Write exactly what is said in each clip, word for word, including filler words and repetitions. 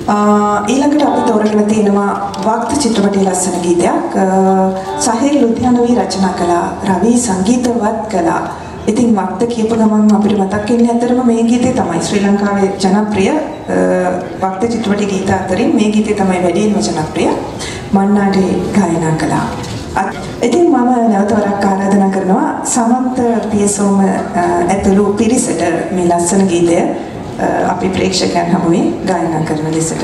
ඊළඟට අපි තෝරගෙන තියෙනවා වක්ත චිත්‍රපටයේ ලස්සන ගීතයක්. සහේල් ලුධියානවි රචනා කළා, රවි සංගීතවත් කළා. ඉතින් වක්ත කියපු ගමන් අපිට මතක් වෙන්නේ ඇත්තටම මේ ගීතේ තමයි ශ්‍රී ලංකාවේ ජනප්‍රිය වක්ත චිත්‍රපටයේ ගීත අතරින් මේ ගීතේ තමයි වැඩිම ජනප්‍රිය. මන්නාඩේ ගායනා කළා. ඉතින් මම නැවත වරක් ආරාධනා කරනවා සමන්ත පියසෝම ඇතුළු පිරිසට මේ ලස්සන ගීතය අපි ප්‍රේක්ෂකයන් හමුවේ ගායනා කරන ලෙසට.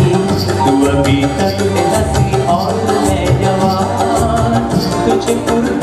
तुझे